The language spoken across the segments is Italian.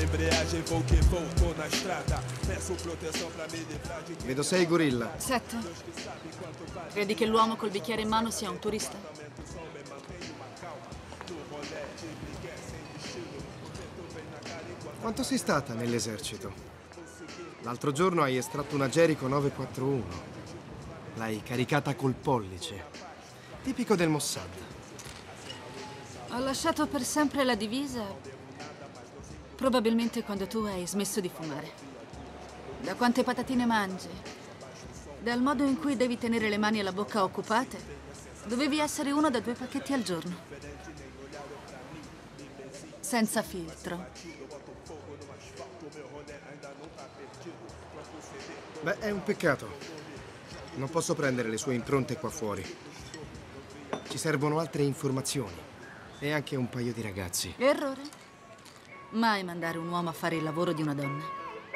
Vedo 6 gorilla. 7. Credi che l'uomo col bicchiere in mano sia un turista? Quanto sei stata nell'esercito? L'altro giorno hai estratto una Jericho 941. L'hai caricata col pollice. Tipico del Mossad. Ho lasciato per sempre la divisa, probabilmente quando tu hai smesso di fumare. Da quante patatine mangi, dal modo in cui devi tenere le mani e la bocca occupate, dovevi essere uno da 2 pacchetti al giorno. Senza filtro. Beh, è un peccato. Non posso prendere le sue impronte qua fuori. Ci servono altre informazioni. E anche un paio di ragazzi. Errore. Mai mandare un uomo a fare il lavoro di una donna.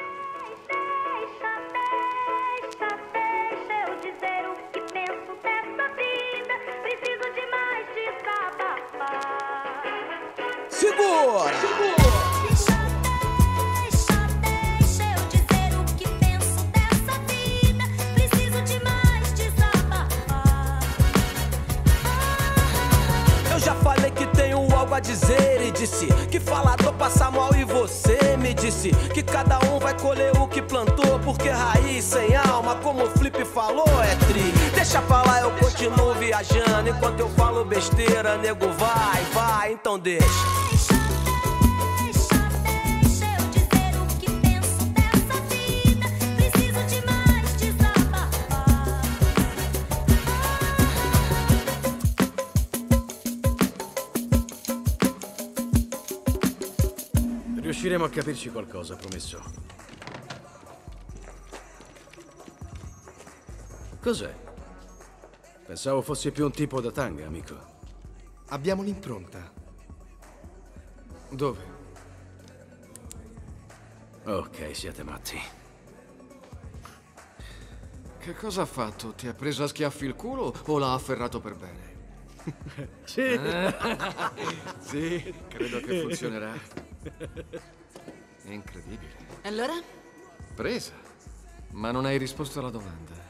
Deixa eu dizer o que penso dessa vida. Preciso de mais desabafar. Segura! Deixa eu dizer o que penso dessa vida. Preciso de mais desabafar. Eu já falei que tenho algo a dizer e disse que falador passa mal e você me disse que cada um vai colher o que plantou, porque raiz sem alma, como o Flip falou, é tri. Deixa pra lá, eu continuo viajando, enquanto eu falo besteira, nego vai, então deixa. Deixa eu dizer o que penso dessa vida. Preciso de mais desabafar. Riusciremo a capirci qualcosa, promesso. Cos'è? Pensavo fossi più un tipo da tanga, amico. Abbiamo l'impronta. Dove? Ok, siete matti. Che cosa ha fatto? Ti ha preso a schiaffi il culo o l'ha afferrato per bene? Sì. Sì, credo che funzionerà. Incredibile. Allora? Presa. Ma non hai risposto alla domanda.